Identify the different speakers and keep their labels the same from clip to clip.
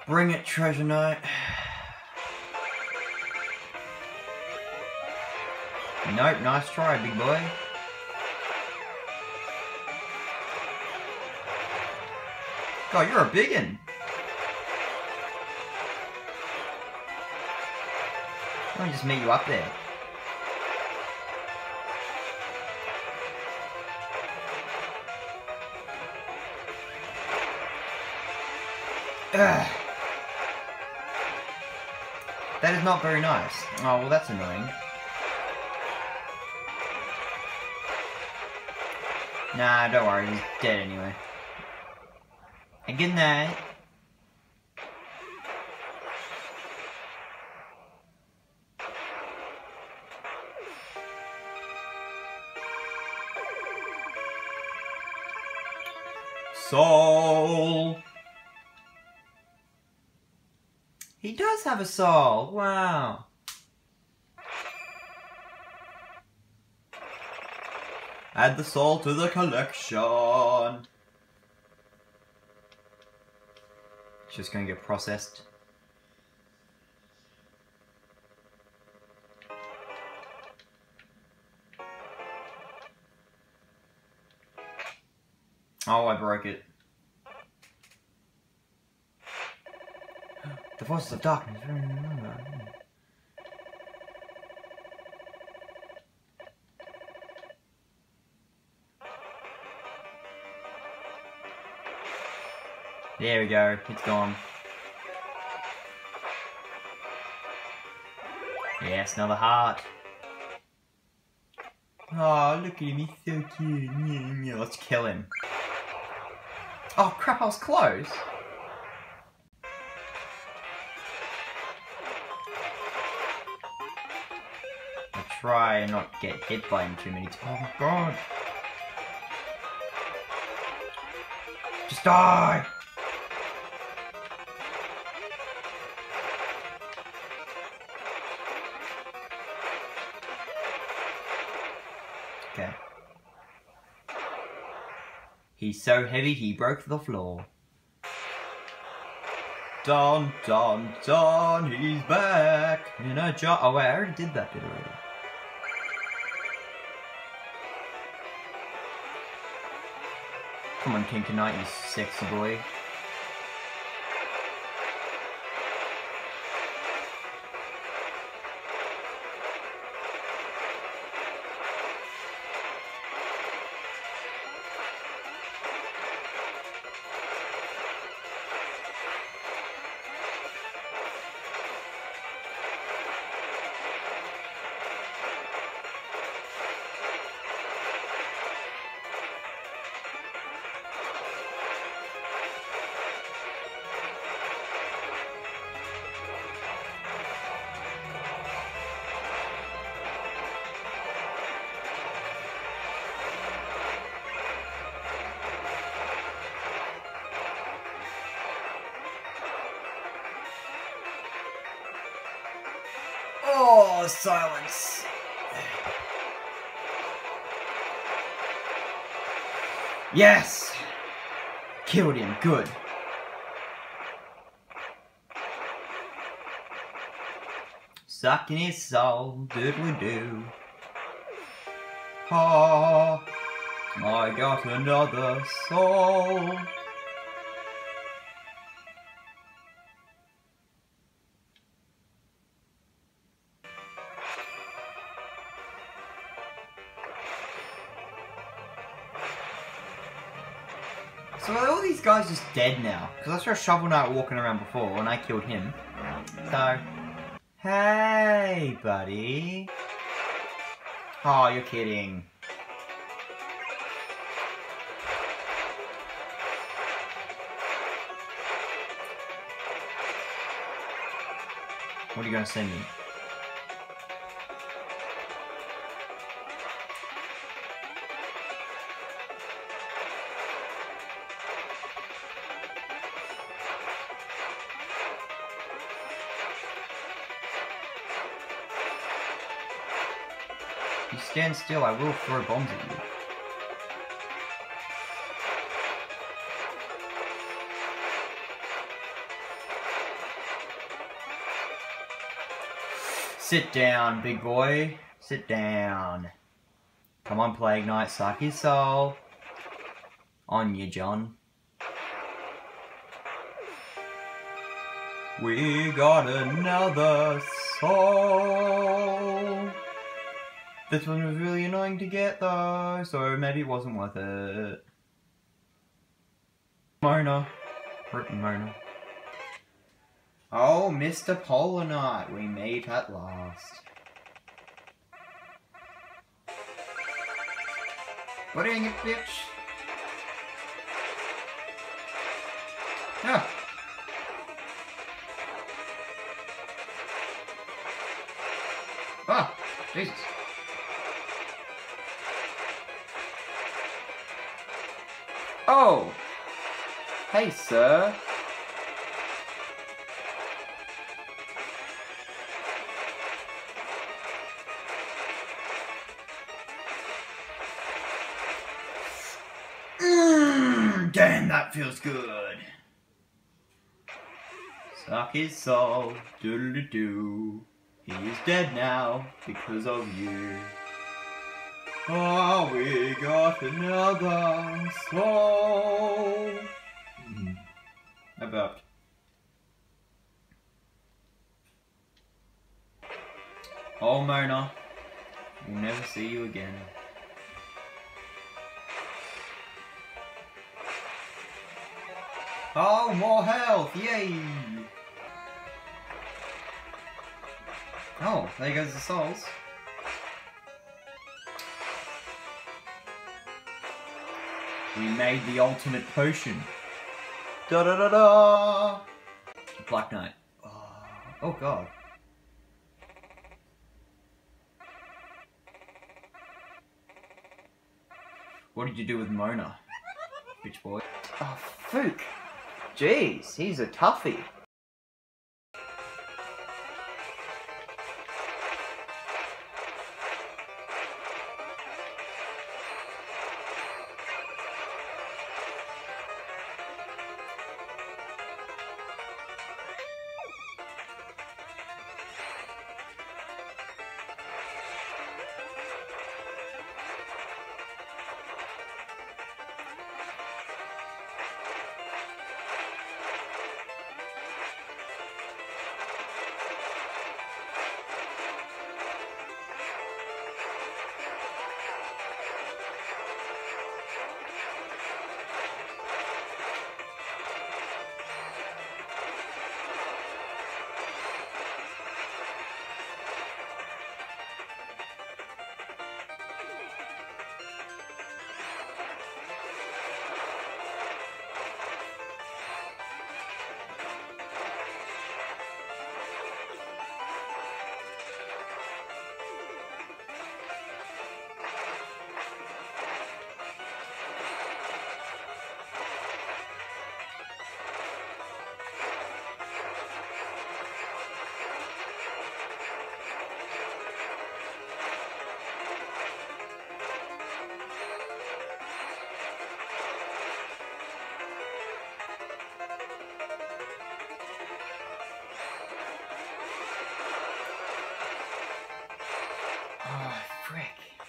Speaker 1: Bring it, Treasure Knight. Nope, nice try, big boy. God, you're a biggin. Let me just meet you up there. Ugh. That is not very nice. Oh, well, that's annoying. Nah, don't worry, he's dead anyway. And good night. Soul! He does have a soul, wow. Add the soul to the collection. It's just gonna get processed. Oh, I broke it. The forces of darkness. There we go, it's gone. Yes, another heart. Oh, look at him, he's so cute. Let's kill him. Oh crap, I was close. I'll try and not get hit by him too many times. Oh my god. Just die! Okay. He's so heavy he broke the floor. Dun dun dun, he's back in a jar. Oh wait, I already did that bit already. Come on, King Knight, you sexy boy. Oh, silence. Yes! Killed him, good. Sucking his soul, doodly-doo. Oh, I got another soul. So are all these guys just dead now? Because I saw Shovel Knight walking around before and I killed him. So, hey buddy. Oh, you're kidding. What are you going to send me? If you stand still, I will throw bombs at you. Sit down, big boy. Sit down. Come on, Plague Knight, suck his soul. On you, John. We got another soul. This one was really annoying to get though, so maybe it wasn't worth it. Mona. Written Mona. Oh, Mr. Polar Knight, we meet at last. Dang it, bitch. Yeah. Ah, Jesus. Oh! Hey, sir. Damn, that feels good. Suck his soul, doodle-doo. He is dead now because of you. Oh, we got another soul. I burped. Oh, Mona, we'll never see you again. Oh, more health! Yay! Oh, there goes the souls. We made the ultimate potion. Da da da da! Black Knight. Oh god. What did you do with Mona, bitch boy? Oh, Fook. Jeez, he's a toughie. Oh, frick.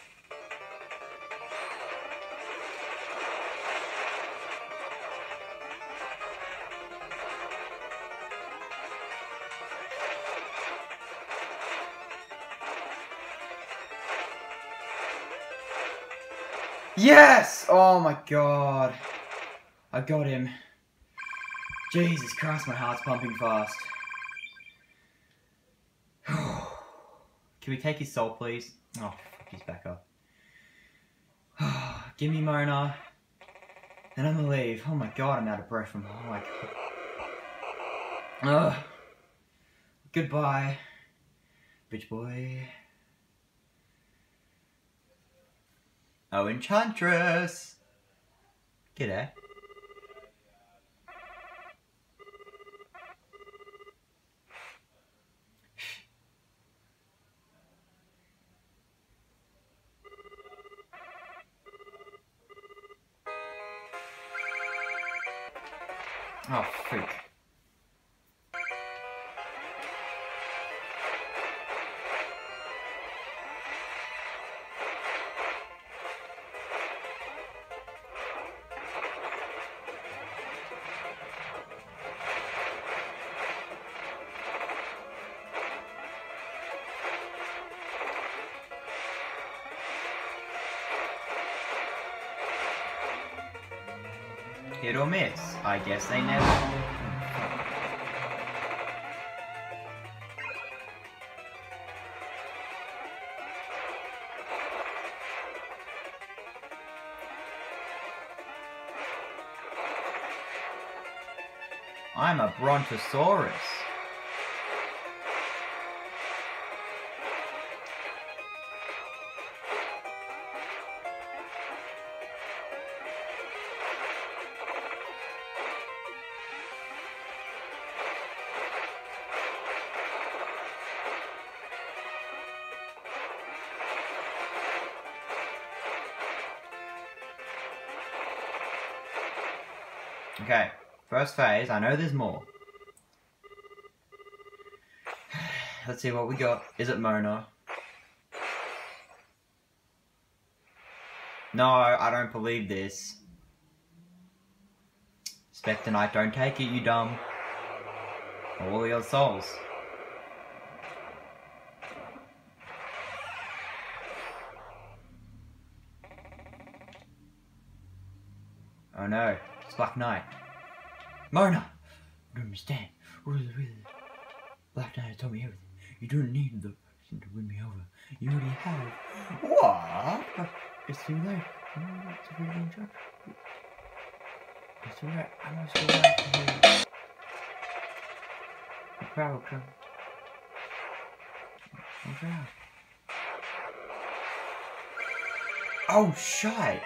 Speaker 1: Yes! Oh my god. I got him. Jesus Christ, my heart's pumping fast. Can we take his soul, please? Oh, fuck, he's back up. Give me Mona. Then I'm gonna leave. Oh my god, I'm out of breath from... Oh my god. Ugh. Goodbye, bitch boy. Oh, Enchantress. G'day. Oh, freak. Hit or miss. I guess they never... I'm a Brontosaurus. Okay, first phase. I know there's more. Let's see what we got. Is it Mona? No, I don't believe this. Spectre Knight, don't take it, you dumb. All your souls. Oh no, it's Black Knight. Mona! I don't understand. Really. Black Knight told me everything. You don't need the person to win me over. You already have. What? It's too late. It's a really job. It's alright. I'm still right here. The crowd will come. Watch out. Oh, shite.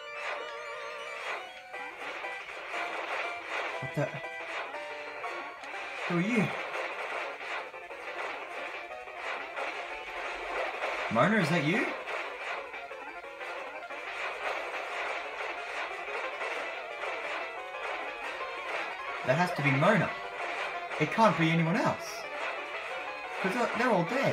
Speaker 1: What the? Who are you? Mona, is that you? That has to be Mona. It can't be anyone else. Because they're all dead.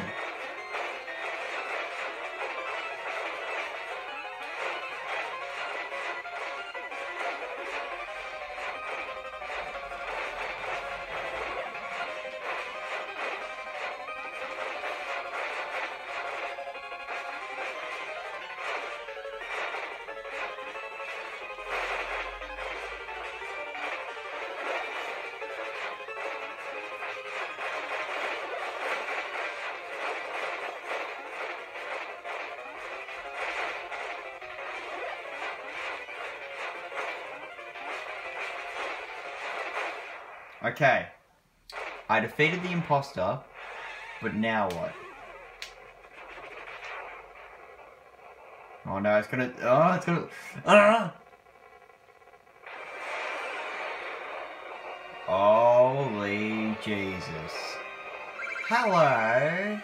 Speaker 1: Okay. I defeated the imposter, but now what? Oh no, it's gonna... Oh, it's gonna... Ah! Holy Jesus. Hello!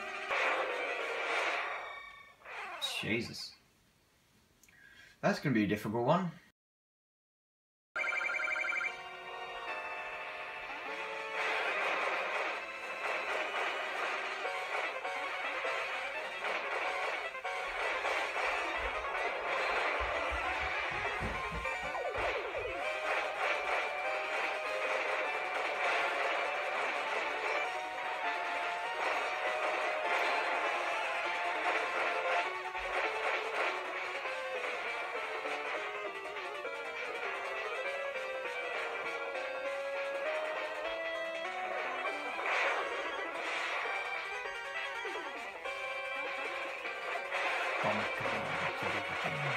Speaker 1: Jesus. That's gonna be a difficult one. Oh my God.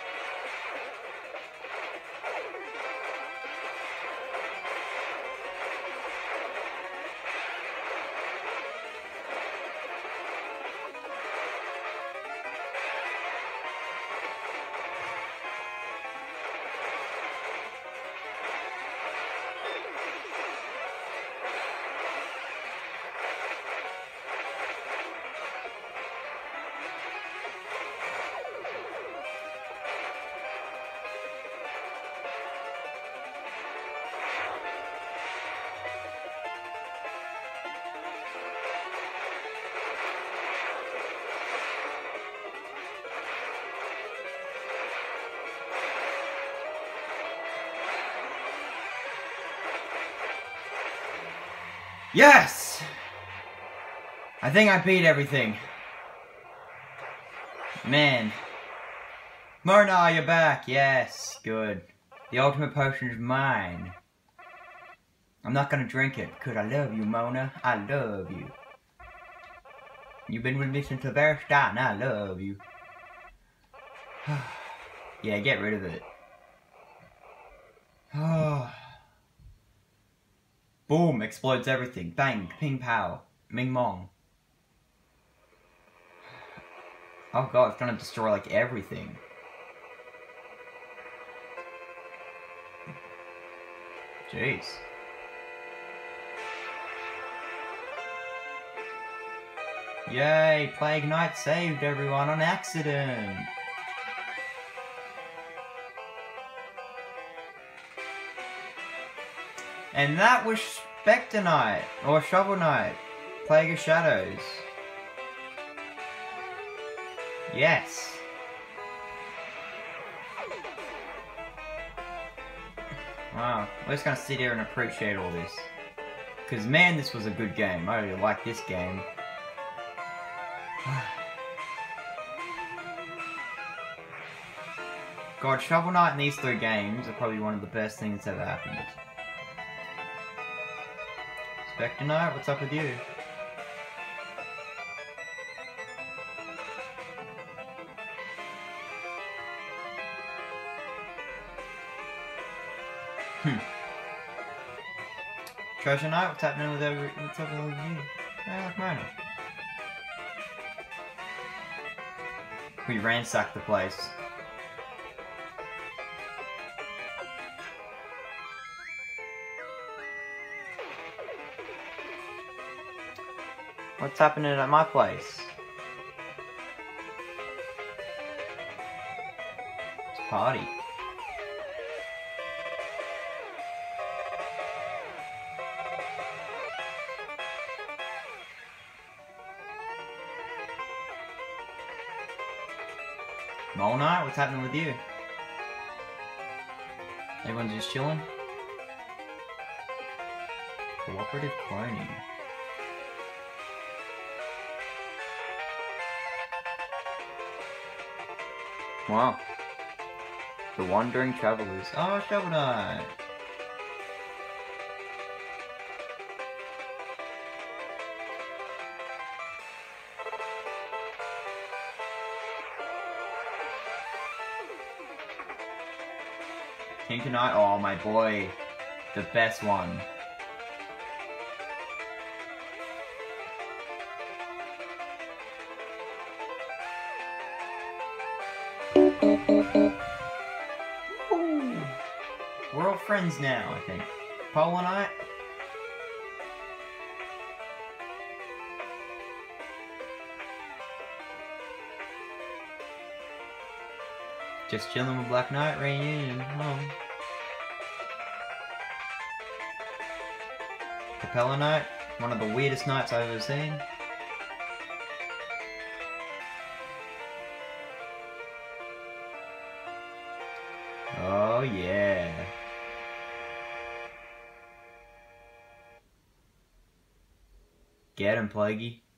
Speaker 1: Yes! I think I beat everything. Man. Mona, you're back. Yes, good. The ultimate potion is mine. I'm not gonna drink it because I love you, Mona. I love you. You've been with me since the very start and I love you. Yeah, get rid of it. Boom, explodes everything. Bang, ping pow, ming mong. Oh god, it's gonna destroy like everything. Jeez. Yay, Plague Knight saved everyone on accident. And that was Spectre Knight, or Shovel Knight, Plague of Shadows. Yes. Wow, we're just gonna sit here and appreciate all this. Because man, this was a good game. I really like this game. God, Shovel Knight and these 3 games are probably one of the best things that ever happened. Spectre Knight, what's up with you? Treasure Knight, what's happening with what's up with you? I like Mona. We ransacked the place. What's happening at my place? It's a party. Mole Knight, what's happening with you? Everyone's just chilling? Cooperative cloning. Wow. The Wandering Travelers. Oh, Shovel Knight! Tinker Knight, oh my boy. The best one. Ooh. We're all friends now, I think. Polar Knight? Just chilling with Black Knight reunion. Oh. Propeller Knight, one of the weirdest knights I've ever seen. Oh yeah. Get him, Plaguey.